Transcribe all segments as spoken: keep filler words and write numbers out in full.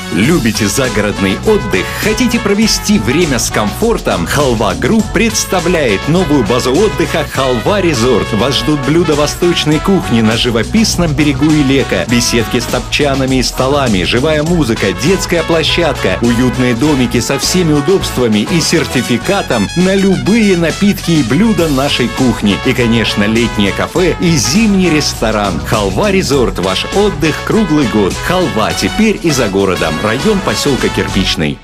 Любите загородный отдых? Хотите провести время с комфортом? Халва Групп представляет новую базу отдыха «Халва Резорт». Вас ждут блюда восточной кухни на живописном берегу Илека, беседки с топчанами и столами, живая музыка, детская площадка, уютные домики со всеми удобствами и сертификатом на любые напитки и блюда нашей кухни. И, конечно, летнее кафе и зимний ресторан. «Халва Резорт» – ваш отдых круглый год. Халва теперь и за городом. Район поселка Кирпичный.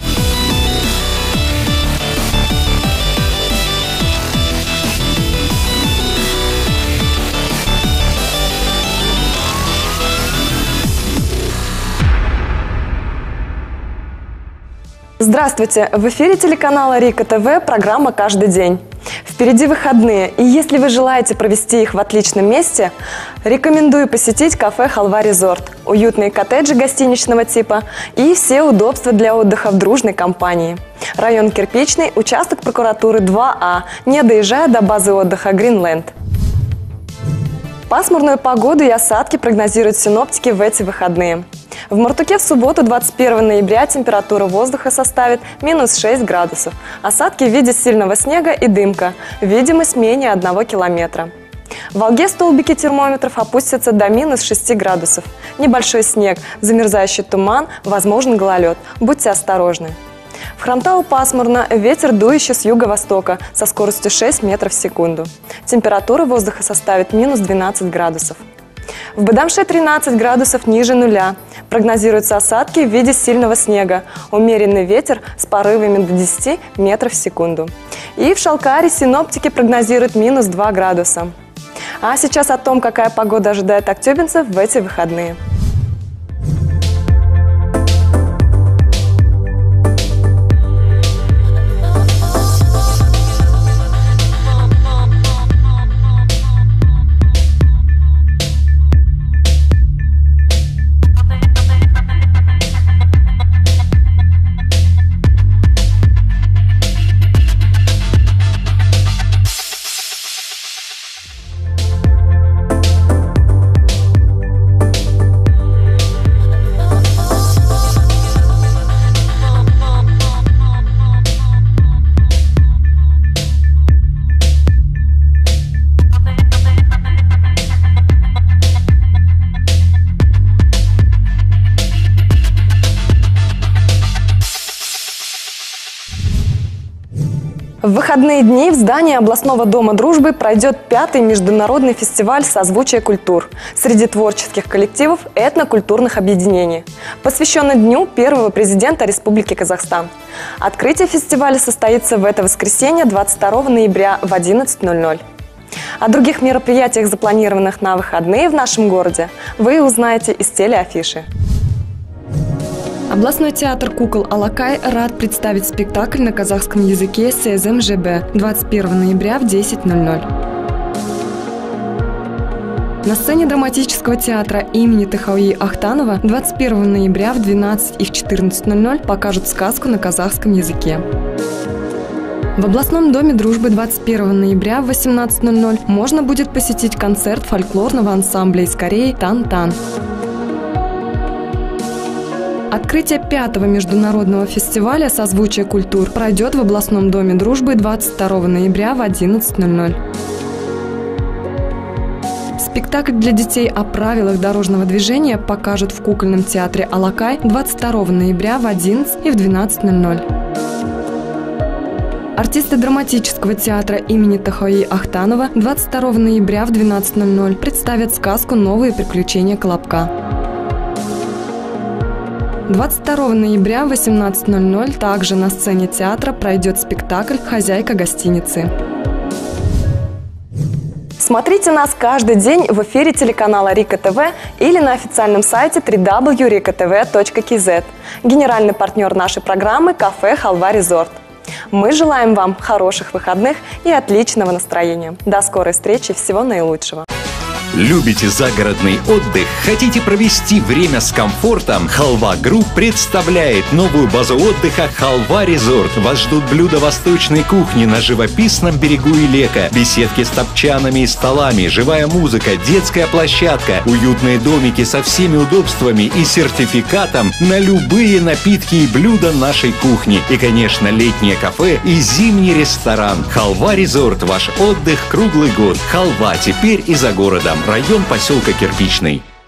Здравствуйте! В эфире телеканала Рика ТВ программа «Каждый день». Впереди выходные, и если вы желаете провести их в отличном месте, рекомендую посетить кафе «Халва Резорт». Уютные коттеджи гостиничного типа и все удобства для отдыха в дружной компании. Район Кирпичный, участок прокуратуры два А, не доезжая до базы отдыха Гринленд. Пасмурную погоду и осадки прогнозируют синоптики в эти выходные. В Мартуке в субботу, двадцать первого ноября, температура воздуха составит минус шесть градусов. Осадки в виде сильного снега и дымка. Видимость менее одного километра. В Волге столбики термометров опустятся до минус шести градусов. Небольшой снег, замерзающий туман, возможен гололед. Будьте осторожны. В Хромтау пасмурно, ветер дующий с юго-востока со скоростью шесть метров в секунду. Температура воздуха составит минус двенадцать градусов. В Бадамше тринадцать градусов ниже нуля. Прогнозируются осадки в виде сильного снега. Умеренный ветер с порывами до десяти метров в секунду. И в Шалкаре синоптики прогнозируют минус два градуса. А сейчас о том, какая погода ожидает актюбинцев в эти выходные. В выходные дни в здании областного дома дружбы пройдет пятый международный фестиваль «Созвучие культур» среди творческих коллективов этнокультурных объединений, посвященный Дню первого президента Республики Казахстан. Открытие фестиваля состоится в это воскресенье, двадцать второго ноября в одиннадцать ноль ноль. О других мероприятиях, запланированных на выходные в нашем городе, вы узнаете из телеафиши. Областной театр кукол «Алакай» рад представить спектакль на казахском языке «Сезем ЖБ» двадцать первого ноября в десять ноль ноль. На сцене драматического театра имени Тахауи Ахтанова двадцать первого ноября в двенадцать и в четырнадцать ноль ноль покажут сказку на казахском языке. В областном доме дружбы двадцать первого ноября в восемнадцать ноль ноль можно будет посетить концерт фольклорного ансамбля из Кореи «Тан-Тан». Открытие пятого международного фестиваля «Созвучие культур» пройдет в областном доме дружбы двадцать второго ноября в одиннадцать ноль ноль. Спектакль для детей о правилах дорожного движения покажут в кукольном театре «Алакай» двадцать второго ноября в одиннадцать и в двенадцать ноль ноль. Артисты драматического театра имени Тахауи Ахтанова двадцать второго ноября в двенадцать ноль ноль представят сказку «Новые приключения Колобка». двадцать второго ноября в восемнадцать ноль ноль также на сцене театра пройдет спектакль «Хозяйка гостиницы». Смотрите нас каждый день в эфире телеканала Рика ТВ или на официальном сайте дабл ю дабл ю дабл ю точка рика тэ вэ точка кей зет. Генеральный партнер нашей программы – кафе «Халва Резорт». Мы желаем вам хороших выходных и отличного настроения. До скорой встречи, всего наилучшего. Любите загородный отдых? Хотите провести время с комфортом? Халва Групп представляет новую базу отдыха «Халва Резорт». Вас ждут блюда восточной кухни на живописном берегу Илека, беседки с топчанами и столами, живая музыка, детская площадка, уютные домики со всеми удобствами и сертификатом на любые напитки и блюда нашей кухни. И, конечно, летнее кафе и зимний ресторан. «Халва Резорт» – ваш отдых круглый год. Халва теперь и за городом. Район поселка Кирпичный.